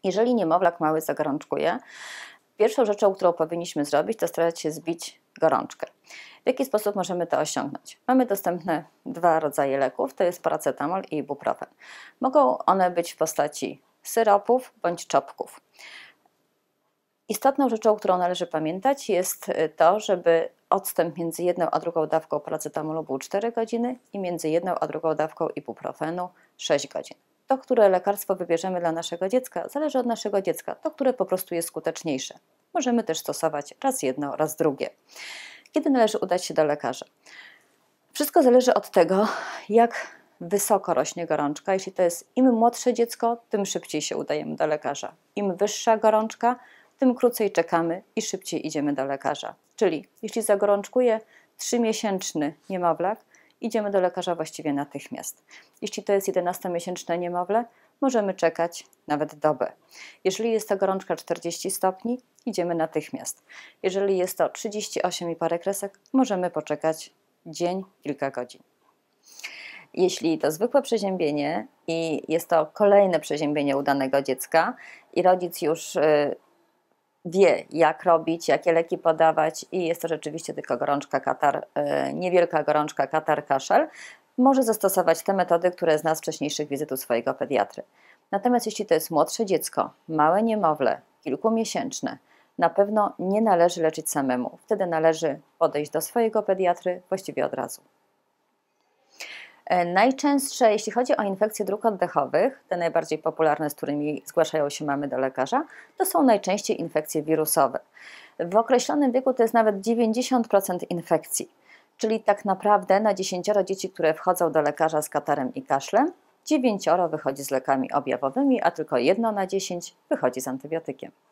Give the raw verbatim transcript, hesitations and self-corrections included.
Jeżeli niemowlak mały zagorączkuje, pierwszą rzeczą, którą powinniśmy zrobić, to starać się zbić gorączkę. W jaki sposób możemy to osiągnąć? Mamy dostępne dwa rodzaje leków, to jest paracetamol i ibuprofen. Mogą one być w postaci syropów bądź czopków. Istotną rzeczą, którą należy pamiętać, jest to, żeby odstęp między jedną a drugą dawką paracetamolu był cztery godziny i między jedną a drugą dawką ibuprofenu sześć godzin. To, które lekarstwo wybierzemy dla naszego dziecka, zależy od naszego dziecka, to, które po prostu jest skuteczniejsze. Możemy też stosować raz jedno, raz drugie. Kiedy należy udać się do lekarza? Wszystko zależy od tego, jak wysoko rośnie gorączka. Jeśli to jest im młodsze dziecko, tym szybciej się udajemy do lekarza. Im wyższa gorączka, tym krócej czekamy i szybciej idziemy do lekarza. Czyli jeśli zagorączkuje trzymiesięczny niemowlak, idziemy do lekarza właściwie natychmiast. Jeśli to jest jedenastomiesięczne niemowlę, możemy czekać nawet dobę. Jeżeli jest to gorączka czterdzieści stopni, idziemy natychmiast. Jeżeli jest to trzydzieści osiem i parę kresek, możemy poczekać dzień, kilka godzin. Jeśli to zwykłe przeziębienie i jest to kolejne przeziębienie u danego dziecka i rodzic już yy, wie, jak robić, jakie leki podawać i jest to rzeczywiście tylko gorączka, katar, yy, niewielka gorączka, katar, kaszel, może zastosować te metody, które zna z wcześniejszych wizyt u swojego pediatry. Natomiast jeśli to jest młodsze dziecko, małe niemowlę, kilkumiesięczne, na pewno nie należy leczyć samemu. Wtedy należy podejść do swojego pediatry właściwie od razu. Najczęstsze, jeśli chodzi o infekcje dróg oddechowych, te najbardziej popularne, z którymi zgłaszają się mamy do lekarza, to są najczęściej infekcje wirusowe. W określonym wieku to jest nawet dziewięćdziesiąt procent infekcji, czyli tak naprawdę na dziesięcioro dzieci, które wchodzą do lekarza z katarem i kaszlem, dziewięcioro wychodzi z lekami objawowymi, a tylko jedno na dziesięć wychodzi z antybiotykiem.